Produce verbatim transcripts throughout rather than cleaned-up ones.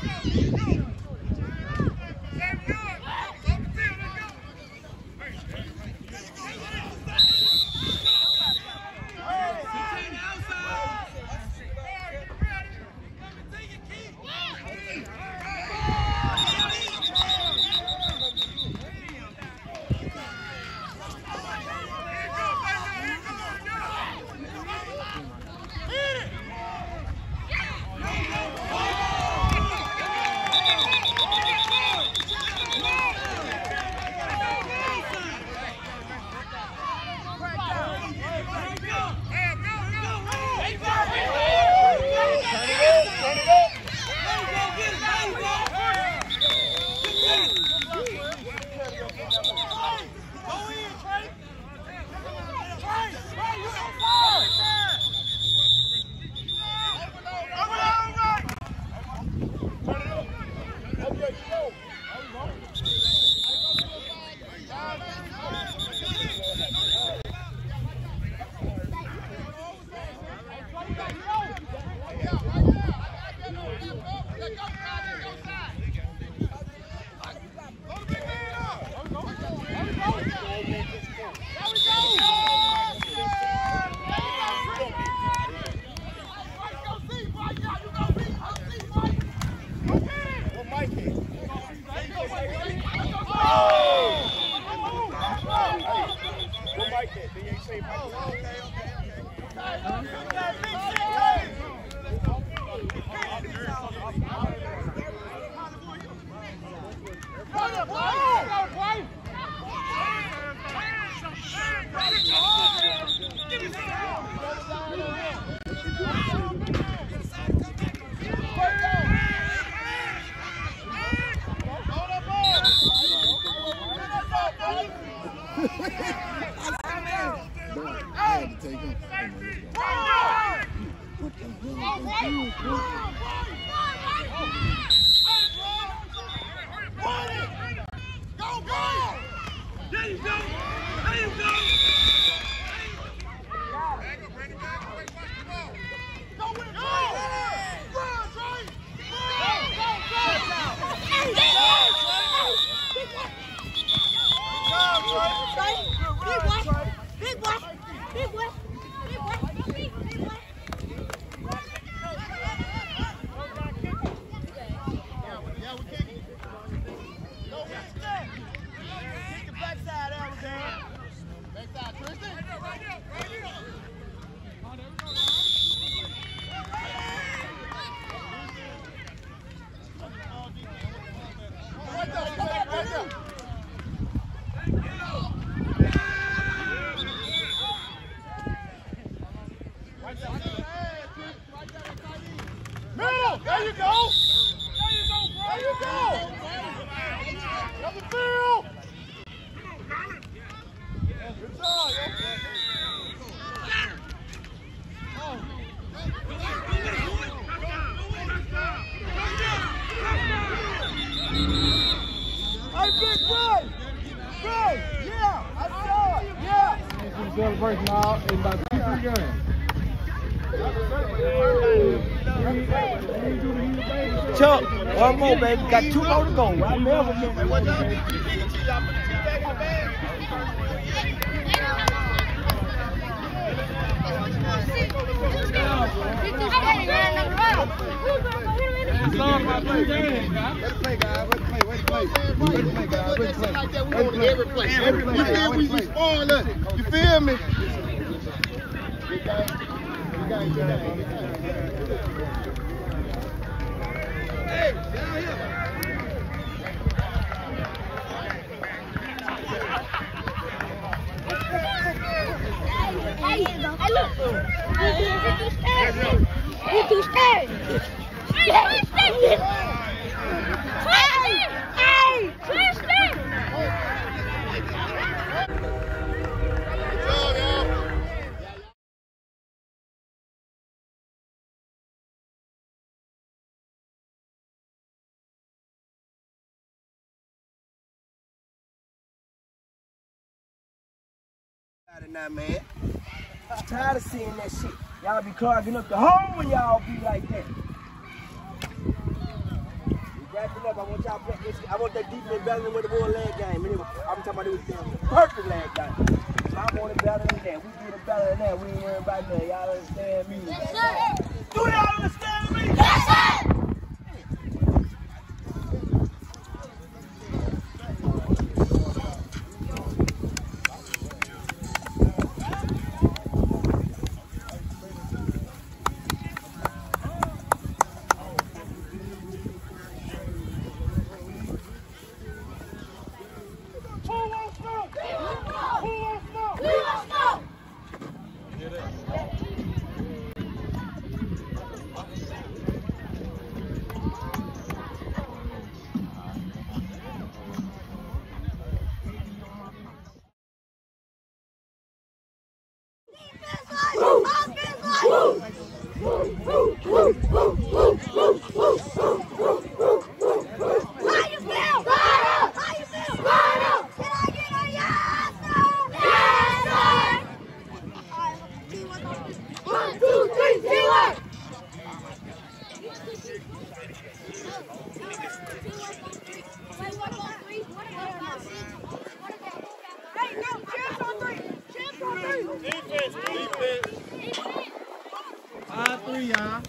Celebration now in about two, three games. Chuck, one more, baby. Got two more to go. I never get that one. It's all about two games, guys. Way to play, guys. Way to play, way to play. Way to play, guys. Way to play. Like that, we want every play. Every play. You feel we be spoiling us. You feel me? Good game. Good game. Good game. Hey, down here. Hey, hey, look. You too scared. You too scared. Hey, hey, twist it. Now, man. I'm tired of seeing that shit. Y'all be clogging up the hole when y'all be like that. listen up. I want y'all play this. I want that defense better than what it was last game. Anyway, I'm talking about it was damn perfect last game. So I want it better than that. We get it better than that. We ain't worried about that. Y'all understand me? Yes, sir. Do y'all understand me? Yes, sir. Five three, y'all.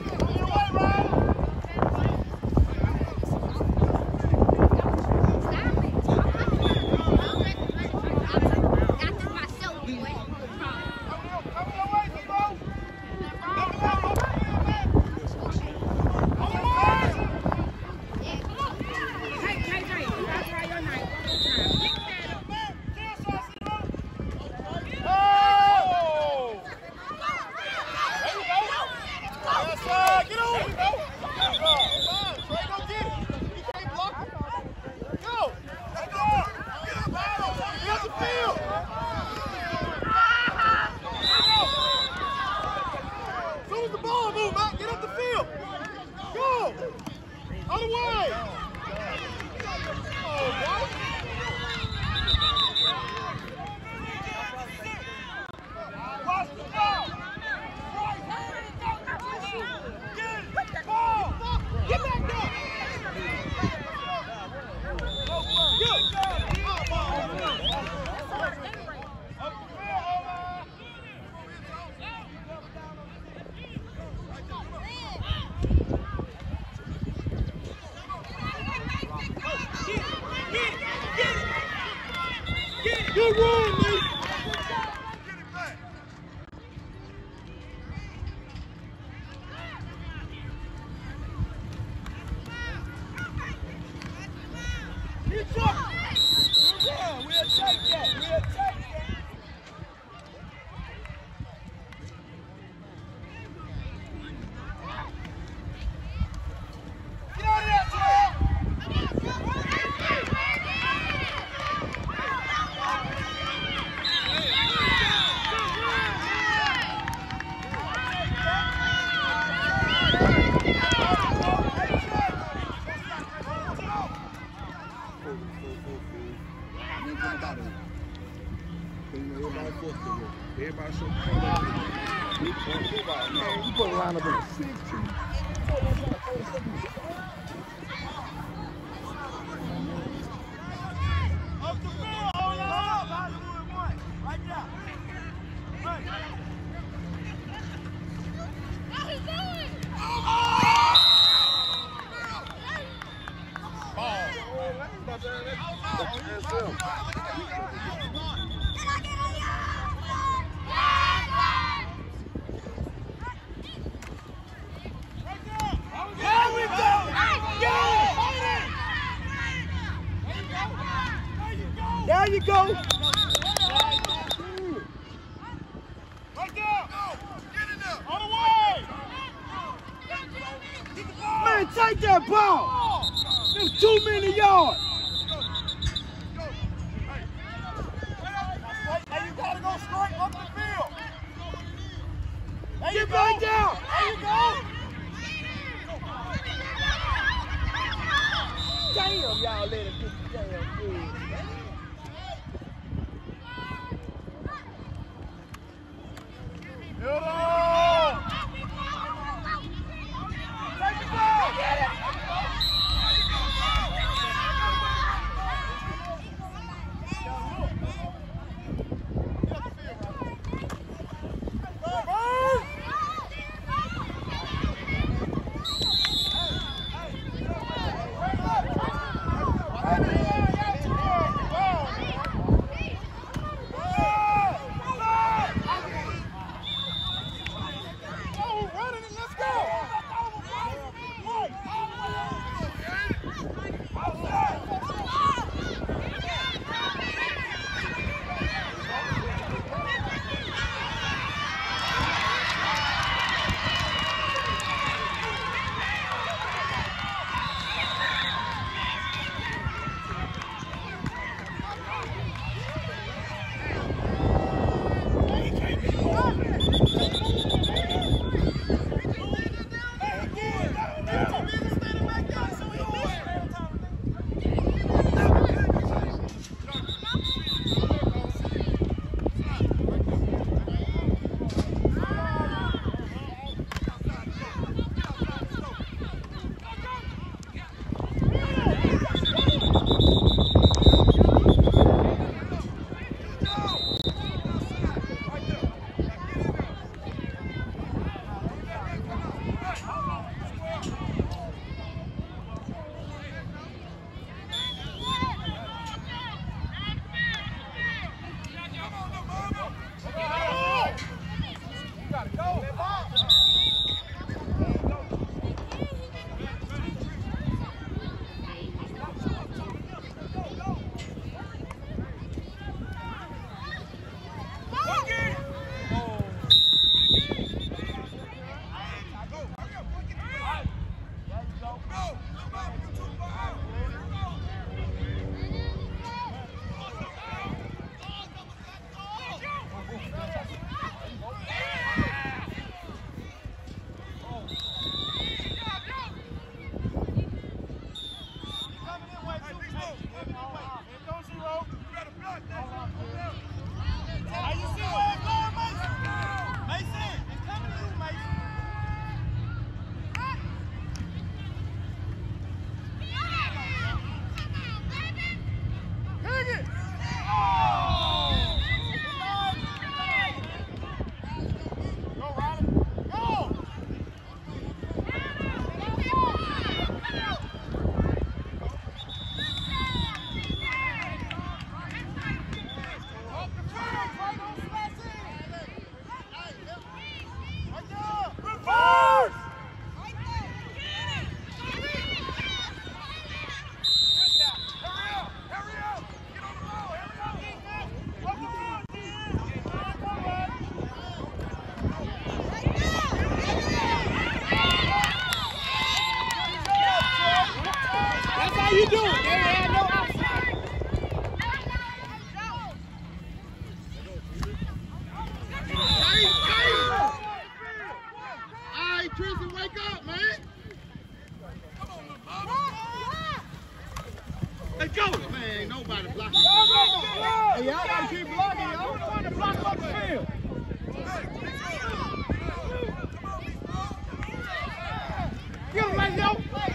Good run, man. Everybody so cold. You put a line up in sixteen. Up the field, hold on. Right there. Right. How he doing? Ball. That's him. There you go. Right there. Get in there. On the way. Man, take that ball. There's too many yards. Hey, you gotta go straight up the field. There you Get go. back down. There you go. Damn, y'all let it get the damn good. Build on. Take the ball. Get it. you doing? They had no outside. All right, Tristan, wake up, man. Let's go. Man, ain't nobody blocking. Hey, y'all gotta keep blocking. Y'all don't want to block up the field. Get him, man, yo.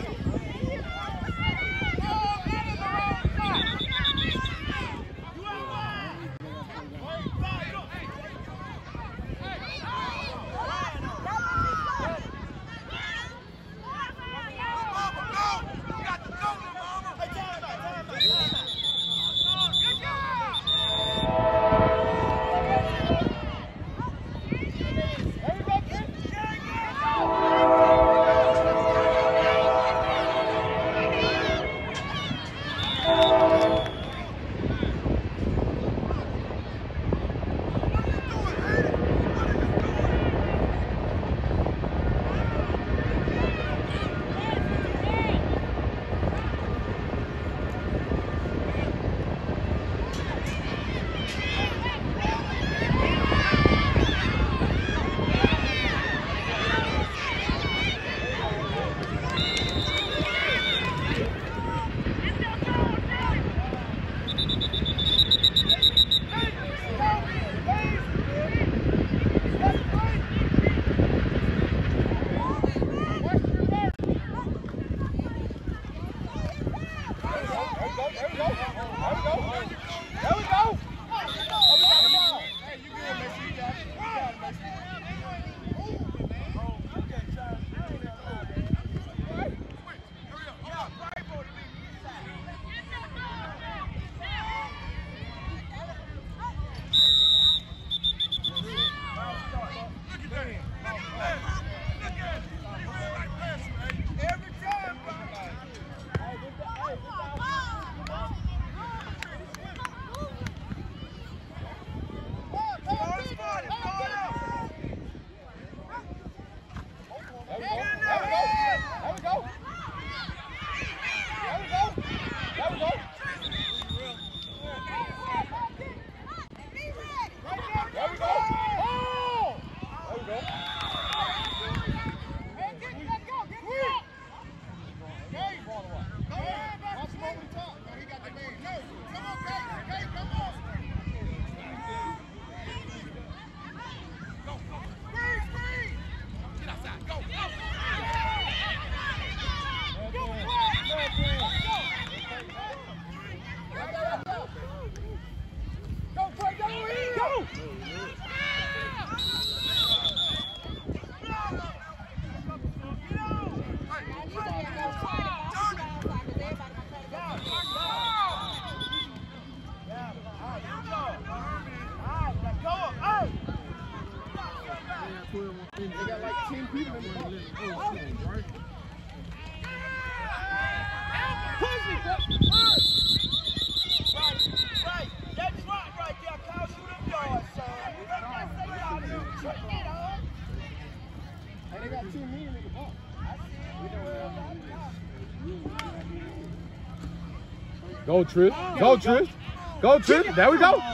Go, Trish. Go, Trish. Go, Trish. There we go.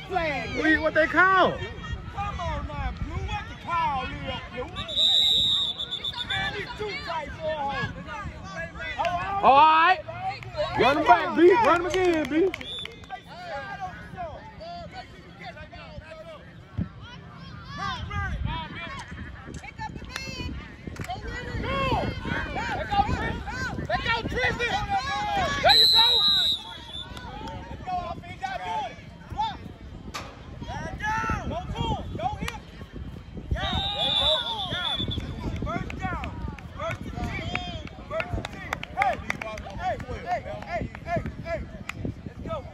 What, what they call? Come on now, Blue. What the call is, Blue? Man, these two tight for All right. Run him back, B. Run him again, B. Hey, hey, hey, hey, hey, let's go.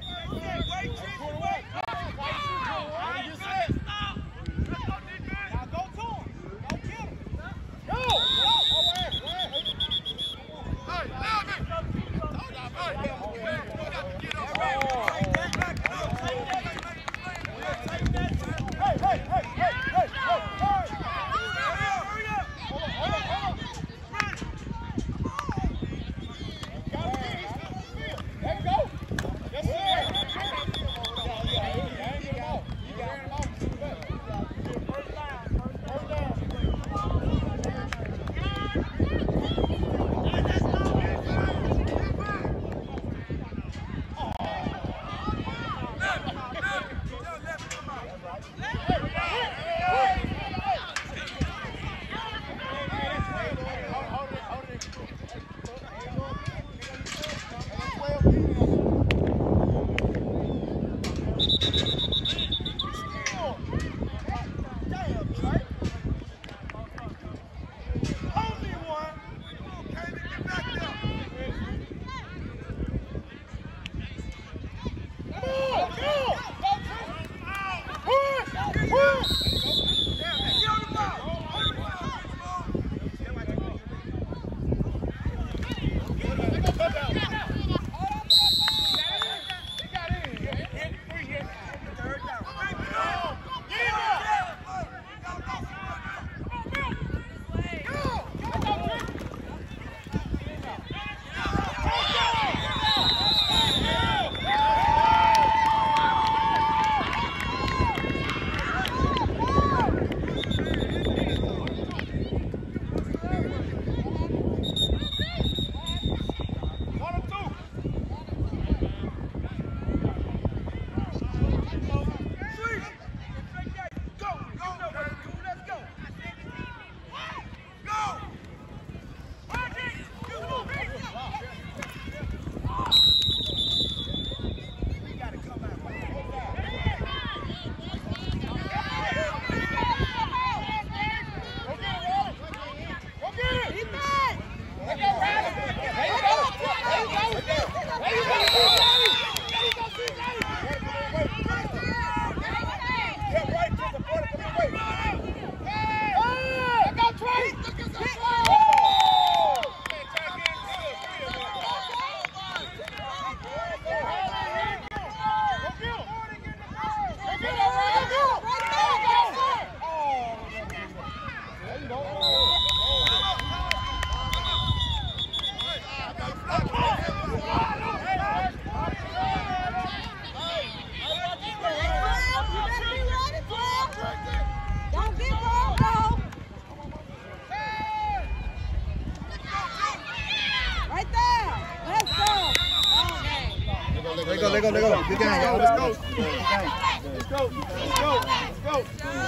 let go, let go. Good game, y'all. Let's go. Let's go. Let's go. Let's go.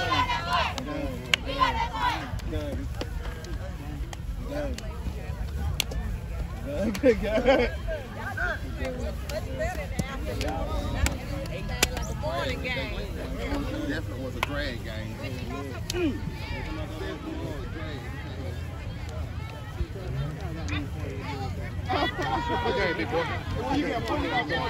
Good game. Definitely was a drag game. Okay, big boy. You can put it up on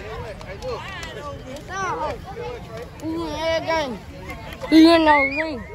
Ooh, yeah, gang. You know me.